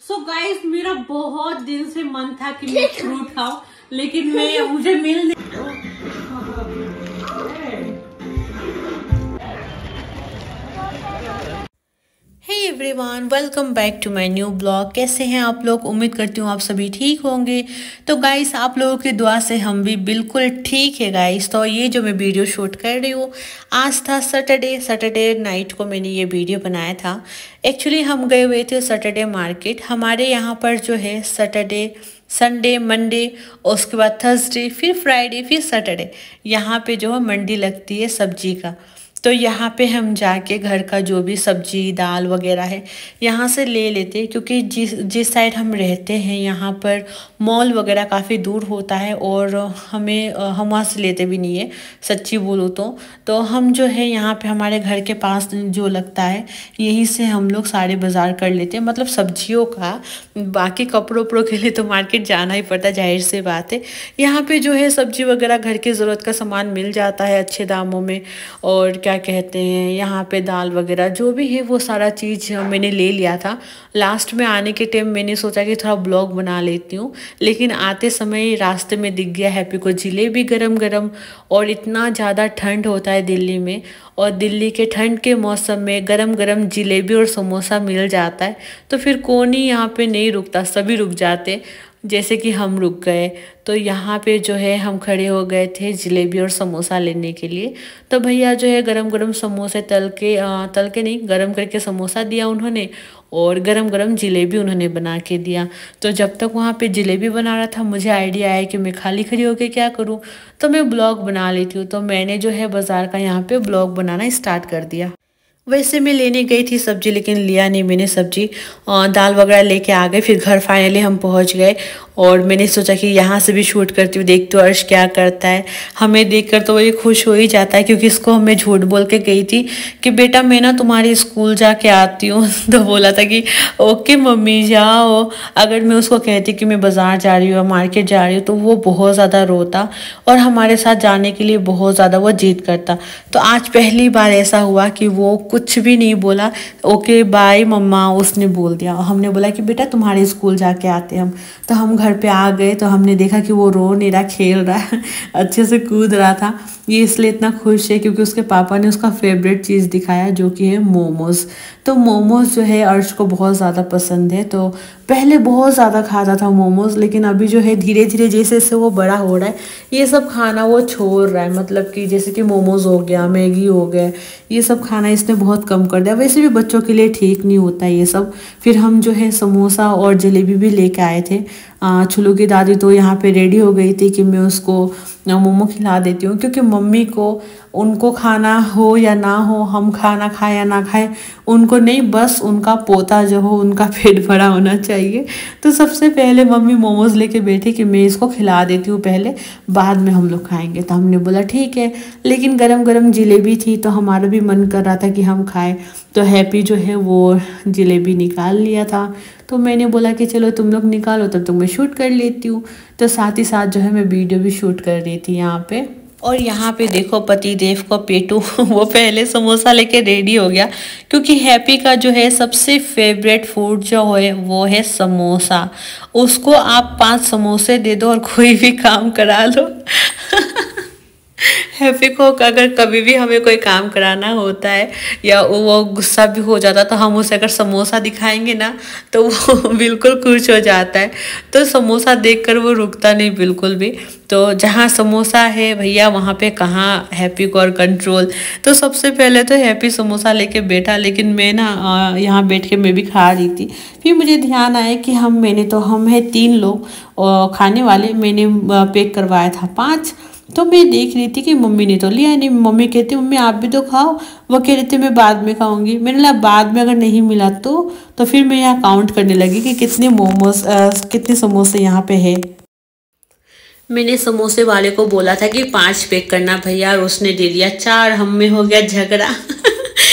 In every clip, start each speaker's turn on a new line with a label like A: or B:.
A: So guys मेरा बहुत दिन से मन था कि मैं फ्रूट खाऊं, लेकिन मुझे मिल नहीं। Hey everyone, welcome back to my new blog. कैसे हैं आप लोग? उम्मीद करती हूँ आप सभी ठीक होंगे। तो गाइस आप लोगों की दुआ से हम भी बिल्कुल ठीक है गाइस। तो ये जो मैं वीडियो शूट कर रही हूँ, आज था सैटरडे नाइट को मैंने ये वीडियो बनाया था। एक्चुअली हम गए हुए थे सैटरडे मार्केट। हमारे यहाँ पर जो है सैटरडे, संडे, मंडे, उसके बाद थर्सडे, फिर फ्राइडे, फिर सैटरडे यहाँ पे जो है मंडी लगती है सब्जी का। तो यहाँ पे हम जाके घर का जो भी सब्जी दाल वगैरह है यहाँ से ले लेते हैं, क्योंकि जिस साइड हम रहते हैं यहाँ पर मॉल वगैरह काफ़ी दूर होता है और हम वहाँ से लेते भी नहीं है सच्ची बोलूँ तो हम जो है यहाँ पे हमारे घर के पास जो लगता है यहीं से हम लोग सारे बाज़ार कर लेते हैं, मतलब सब्जियों का। बाकी कपड़ों उपड़ों के लिए तो मार्केट जाना ही पड़ता, जाहिर सी बात है। यहाँ पे जो है सब्जी वगैरह घर की ज़रूरत का सामान मिल जाता है अच्छे दामों में। और क्या कहते हैं, यहाँ पे दाल वगैरह जो भी है वो सारा चीज़ मैंने ले लिया था। लास्ट में आने के टाइम मैंने सोचा कि थोड़ा ब्लॉग बना लेती हूँ, लेकिन आते समय रास्ते में दिख गया हैप्पी को जलेबी गरम गरम। और इतना ज़्यादा ठंड होता है दिल्ली में, और दिल्ली के ठंड के मौसम में गरम गरम जलेबी और समोसा मिल जाता है तो फिर कौन ही यहाँ पे नहीं रुकता, सभी रुक जाते, जैसे कि हम रुक गए। तो यहाँ पे जो है हम खड़े हो गए थे जलेबी और समोसा लेने के लिए। तो भैया जो है गरम गरम समोसे तल के नहीं, गरम करके समोसा दिया उन्होंने, और गरम गरम जलेबी उन्होंने बना के दिया। तो जब तक वहाँ पे जलेबी बना रहा था मुझे आइडिया आया कि मैं खाली खड़ी होकर क्या करूँ, तो मैं ब्लॉग बना लेती हूँ। तो मैंने जो है बाज़ार का यहाँ पे ब्लॉग बनाना स्टार्ट कर दिया। वैसे मैं लेने गई थी सब्जी, लेकिन लिया नहीं मैंने सब्जी, दाल वगैरह लेके आ गए। फिर घर फाइनली हम पहुंच गए और मैंने सोचा कि यहाँ से भी शूट करती हूँ, देखती हूँ अर्श क्या करता है। हमें देखकर तो वही खुश हो ही जाता है, क्योंकि इसको मैं झूठ बोल के गई थी कि बेटा मैं ना तुम्हारी स्कूल जाके आती हूँ तो बोला था कि ओके मम्मी जाओ। अगर मैं उसको कहती कि मैं बाज़ार जा रही हूँ, मार्केट जा रही हूँ, तो वो बहुत ज़्यादा रोता और हमारे साथ जाने के लिए बहुत ज़्यादा वो जिद करता। तो आज पहली बार ऐसा हुआ कि वो कुछ भी नहीं बोला, ओके बाय मम्मा उसने बोल दिया। हमने बोला कि बेटा तुम्हारे स्कूल जाके आते हम। तो हम घर पे आ गए तो हमने देखा कि वो रो नहीं रहा, खेल रहा है, अच्छे से कूद रहा था। ये इसलिए इतना खुश है क्योंकि उसके पापा ने उसका फेवरेट चीज़ दिखाया, जो कि है मोमोज़। तो मोमोज़ जो है अर्श को बहुत ज़्यादा पसंद है। तो पहले बहुत ज़्यादा खाता था मोमोज़, लेकिन अभी जो है धीरे धीरे जैसे जैसे वो बड़ा हो रहा है ये सब खाना वो छोड़ रहा है। मतलब कि जैसे कि मोमोज़ हो गया, मैगी हो गया, ये सब खाना इसने बहुत कम कर दिया। वैसे भी बच्चों के लिए ठीक नहीं होता ये सब। फिर हम जो है समोसा और जलेबी भी लेके आए थे। छुलू की दादी तो यहाँ पे रेडी हो गई थी कि मैं उसको मोमो खिला देती हूँ, क्योंकि मम्मी को उनको खाना हो या ना हो, हम खाना खाए या ना खाए, उनको नहीं, बस उनका पोता जो हो उनका पेट भरा होना चाहिए। तो सबसे पहले मम्मी मोमोज़ लेके बैठी कि मैं इसको खिला देती हूँ पहले, बाद में हम लोग खाएंगे। तो हमने बोला ठीक है, लेकिन गरम गरम जलेबी थी तो हमारा भी मन कर रहा था कि हम खाएं। तो हैप्पी जो है वो जलेबी निकाल लिया था। तो मैंने बोला कि चलो तुम लोग निकालो तब तक मैं शूट कर लेती हूँ। तो साथ ही साथ जो है मैं वीडियो भी शूट कर रही थी यहाँ पे। और यहाँ पे देखो पति देव को पेटू वो पहले समोसा लेके रेडी हो गया, क्योंकि हैप्पी का जो है सबसे फेवरेट फूड जो है वो है समोसा। उसको आप 5 समोसे दे दो और कोई भी काम करा लो हैप्पी को अगर कभी भी हमें कोई काम कराना होता है या वो गुस्सा भी हो जाता तो हम उसे अगर समोसा दिखाएंगे ना तो वो बिल्कुल खुश हो जाता है। तो समोसा देखकर वो रुकता नहीं बिल्कुल भी। तो जहाँ समोसा है भैया वहाँ पे कहाँ हैप्पी को और कंट्रोल। तो सबसे पहले तो हैप्पी समोसा लेके बैठा, लेकिन मैं ना यहाँ बैठ के मैं भी खा रही थी। फिर मुझे ध्यान आया कि हम है 3 लोग खाने वाले, मैंने पैक करवाया था 5। तो मैं देख रही थी कि मम्मी ने तो लिया नहीं। मम्मी कहती मम्मी आप भी तो खाओ, वो कह रही थी मैं बाद में खाऊंगी। मैंने बोला बाद में अगर नहीं मिला तो फिर मैं यहाँ काउंट करने लगी कि कितने समोसे यहाँ पे है। मैंने समोसे वाले को बोला था कि 5 पैक करना भैया, और उसने दे दिया 4। हम में हो गया झगड़ा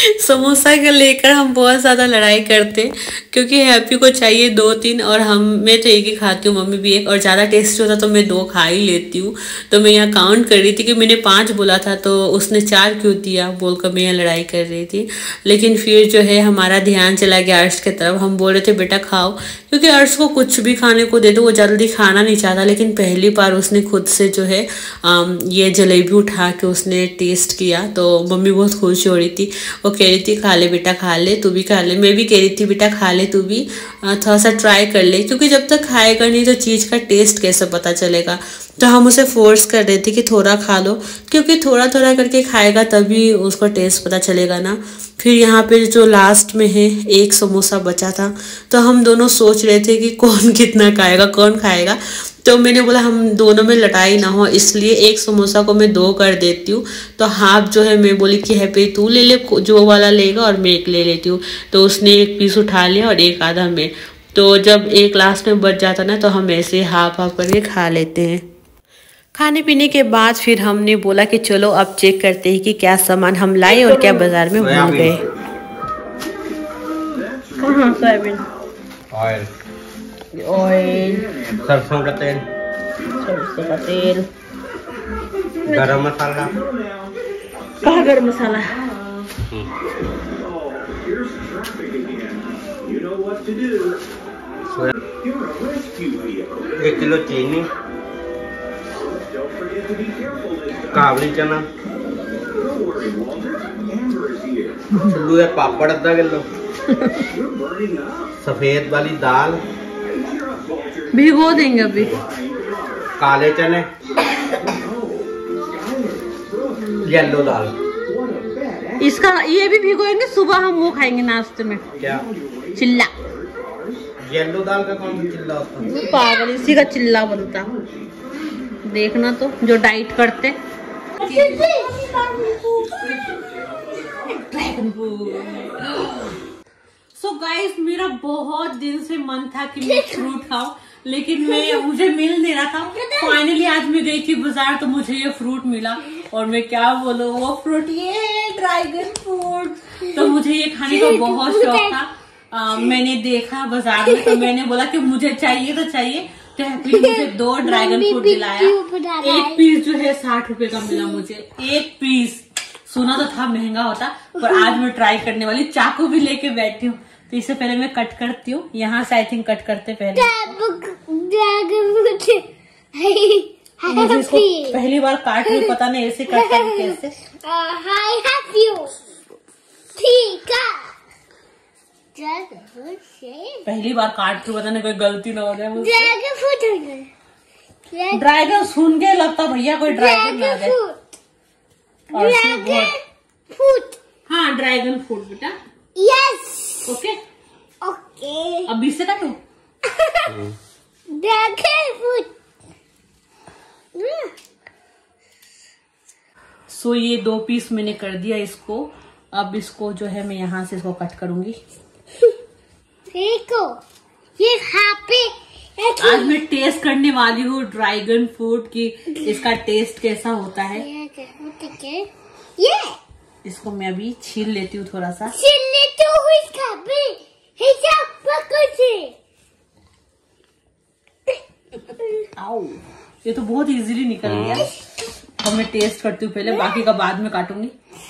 A: समोसा को लेकर हम बहुत ज़्यादा लड़ाई करते, क्योंकि हैप्पी को चाहिए 2-3 और मैं तो एक ही खाती हूँ, मम्मी भी एक, और ज़्यादा टेस्ट होता तो मैं 2 खा ही लेती हूँ। तो मैं यहाँ काउंट कर रही थी कि मैंने 5 बोला था तो उसने 4 क्यों दिया बोलकर मैं यहाँ लड़ाई कर रही थी। लेकिन फिर जो है हमारा ध्यान चला गया अर्श की तरफ। हम बोल रहे थे बेटा खाओ, क्योंकि अर्श को कुछ भी खाने को दे दो वो जल्दी खाना नहीं चाहता। लेकिन पहली बार उसने खुद से जो है ये जलेबी उठा के उसने टेस्ट किया, तो मम्मी बहुत खुश हो रही थी। वो कह रही थी खा ले बेटा खा ले, तू भी खा ले। मैं भी कह रही थी बेटा खा ले तू भी, थोड़ा सा ट्राई कर ले, क्योंकि जब तक खाएगा नहीं तो चीज़ का टेस्ट कैसे पता चलेगा। तो हम उसे फोर्स कर रहे थे कि थोड़ा खा लो, क्योंकि थोड़ा थोड़ा करके खाएगा तभी उसको टेस्ट पता चलेगा ना। फिर यहाँ पे जो लास्ट में है 1 समोसा बचा था, तो हम दोनों सोच रहे थे कि कौन कितना खाएगा, कौन खाएगा। तो मैंने बोला हम दोनों में लड़ाई ना हो, इसलिए 1 समोसा को मैं 2 कर देती हूँ। तो हाफ जो है मैं बोली कि हैप्पी तू ले ले जो वाला लेगा और मैं एक ले लेती हूँ। तो उसने 1 पीस उठा लिया और 1 आधा में। तो जब एक लास्ट में बच जाता ना तो हम ऐसे हाफ हाफ करके खा लेते हैं। खाने पीने के बाद फिर हमने बोला कि चलो अब चेक करते हैं कि क्या सामान हम लाए और क्या बाजार में भूल गए। कहाँ सोयाबीन ऑयल,
B: सरसों का तेल, गरम मसाला।
A: कहाँ गरम मसाला?
B: 1 किलो चीनी, काबली चना, पापड़ आधा किलो, सफेद वाली दाल
A: भिगो देंगे अभी,
B: काले चने, येलो दाल।
A: इसका ये भी भिगोएंगे, सुबह हम वो खाएंगे नाश्ते में।
B: क्या
A: चिल्ला?
B: येलो दाल का कौन सा चिल्ला होता है?
A: पागल, इसी का चिल्ला बनता। देखना तो जो डाइट करते। सो गाइस मेरा बहुत दिन से मन था कि मैं फ्रूट खाऊं, लेकिन मुझे मिल नहीं रहा था। फाइनली आज मैं गई थी बाजार तो मुझे ये फ्रूट मिला, और मैं क्या बोलूं वो फ्रूट ये ड्रैगन फ्रूट। तो मुझे ये खाने का बहुत शौक था। मैंने देखा बाजार में तो मैंने बोला कि मुझे चाहिए तो चाहिए। तो हैप्पी ने मुझे 2 ड्रैगन फ्रूट दिलाया। 1 पीस जो है 60 रुपए का मिला मुझे, 1 पीस। सुना तो था महंगा होता, पर आज मैं ट्राई करने वाली। चाकू भी लेके बैठी हूँ, तो इससे पहले मैं कट करती हूँ। यहाँ से आई थिंक कट करते पहले। मुझे इसको पहली बार काट रही, पता नहीं ऐसे कट कर कैसे। पहली बार काट रही, पता नहीं कोई गलती ना हो जाए मुझसे। ड्रैगन सुन के लगता भैया कोई ड्रैगन ना जाए। फ्रूट, हाँ ड्रैगन फ्रूट बेटा। Yes okay okay. अब बीच से काटू ड्रैगन फ्रूट। सो ये 2 पीस मैंने कर दिया इसको। अब इसको जो है मैं यहाँ से इसको कट करूंगी। देखो ये आज मैं टेस्ट करने वाली हूँ ड्रैगन फ्रूट की, इसका टेस्ट कैसा होता है। ये इसको मैं अभी छील लेती हूँ, थोड़ा सा छील लेती हूँ। आओ, ये तो बहुत इजीली निकल गया। अब मैं टेस्ट करती हूँ पहले, बाकी का बाद में काटूंगी।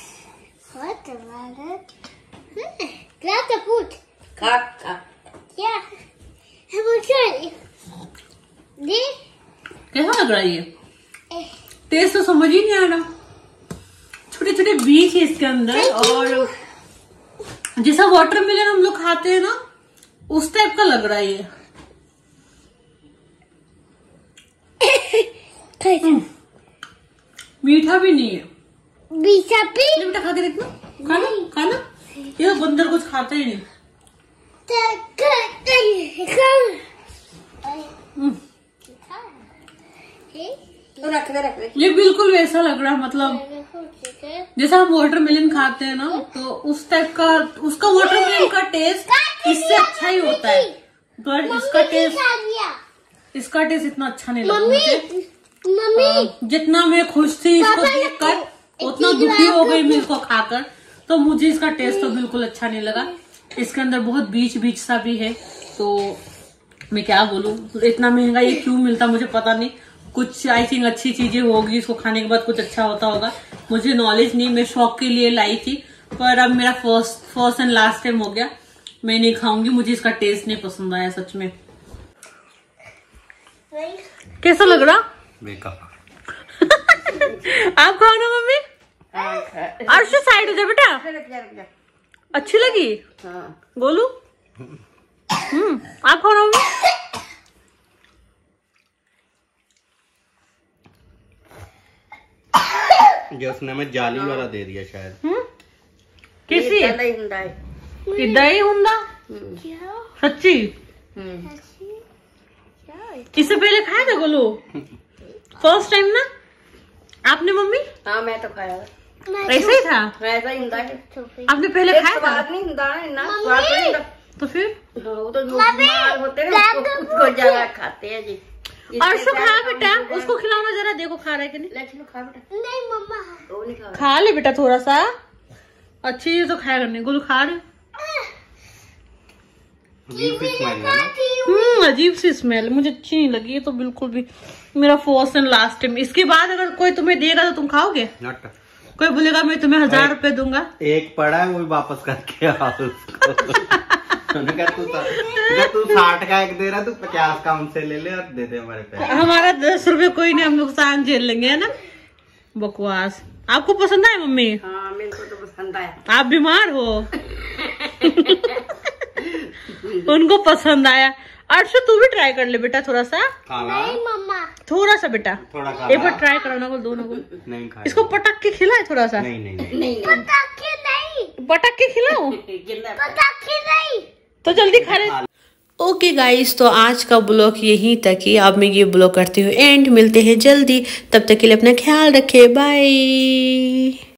A: कैसा लग रहा है ये? टेस्ट तो समझ ही नहीं आ रहा। छोटे छोटे बीज है इसके अंदर, और जैसा वाटरमेलन हम लोग खाते हैं ना उस टाइप का लग रहा है ये। मीठा भी नहीं है। मीठा भी बेटा, खा के देखना। खाना खाना, ये तो बंदर कुछ खाता ही नहीं। ये बिल्कुल वैसा लग रहा है, मतलब जैसा हम वाटरमेलन खाते हैं ना, तो उस टाइप का। उसका वाटरमेलन का टेस्ट इससे अच्छा ही होता है, पर इसका टेस्ट इतना अच्छा नहीं लगा मुझे। जितना मैं खुश थी इसको देखकर, उतना दुखी हो गई मैं इसको खाकर। तो मुझे इसका टेस्ट तो बिल्कुल अच्छा नहीं लगा। इसके अंदर बहुत बीच बीच सा भी है, तो मैं क्या बोलूं, इतना महंगा ये क्यों मिलता मुझे पता नहीं। कुछ आई थिंक अच्छी चीजें होगी, इसको खाने के बाद कुछ अच्छा होता होगा, मुझे नॉलेज नहीं। मैं शौक के लिए लाई थी, पर अब मेरा फर्स्ट एंड लास्ट टाइम हो गया, मैं नहीं खाऊंगी। मुझे इसका टेस्ट नहीं पसंद आया सच में। कैसा लग रहा?
B: बेकार।
A: आप खाओ ना मम्मी। अर्श साइड हो जा बेटा। अच्छी लगी? बोलू? आप खाओ ना मम्मी।
B: जो उसने हमें जाली वाला दे दिया शायद।
A: किसी दही हुंदा सच्ची? इससे पहले खाया था गोलू? फर्स्ट टाइम ना आपने मम्मी?
C: हाँ मैं तो खाया,
A: ऐसा ही था?
C: ऐसा ही ਹੁੰਦਾ है।
A: आपने पहले खाया था?
C: स्वाद नहीं ਹੁੰਦਾ ना, इतना स्वाद नहीं ਹੁੰਦਾ।
A: तो फिर
C: वो तो जो बीमार होते हैं ना उसको ज्यादा खाते हैं जी।
A: अर्शु खा बेटा, उसको खिलाओ ना जरा, देखो खा रहा है कि नहीं।
C: ले चलो खा बेटा। नहीं मम्मा वो नहीं खा।
A: खा ले बेटा थोड़ा सा, अच्छी चीज तो खाया करने। गोलू खा रहे? अजीब सी स्मेल, मुझे अच्छी नहीं लगी। तो बिल्कुल भी मेरा फर्स्ट एंड लास्ट टाइम। इसके बाद अगर कोई तुम्हें देगा तो तुम खाओगे? कोई बोलेगा मैं तुम्हें 1000 रुपए दूंगा,
B: एक पड़ा है वो भी वापस करके आओ उसको। तू 60 का एक दे रहा, तू 50 का हमसे ले ले और दे दे हमारे पैसे।
A: हमारा 10 रुपए कोई नहीं, हम नुकसान झेल लेंगे, है ना? बकवास। आपको पसंद आया मम्मी?
C: हाँ मेरे को तो पसंद आया।
A: आप बीमार हो? उनको पसंद आया। अर्शु तू भी ट्राई कर ले बेटा थोड़ा सा।
C: नहीं मम्मा
A: थोड़ा सा बेटा,
B: थोड़ा
A: एक बार ट्राई करो ना। दो ना
B: नहीं खा।
A: इसको पटक के खिलाए थोड़ा सा।
B: नहीं
A: पटक के खिलाओ
C: नहीं।
A: तो जल्दी खा ले। ओके गाइस, तो आज का ब्लॉग यहीं तक ही। अब मैं ये ब्लॉग करती हूँ एंड। मिलते हैं जल्दी, तब तक के लिए अपना ख्याल रखे, बाय।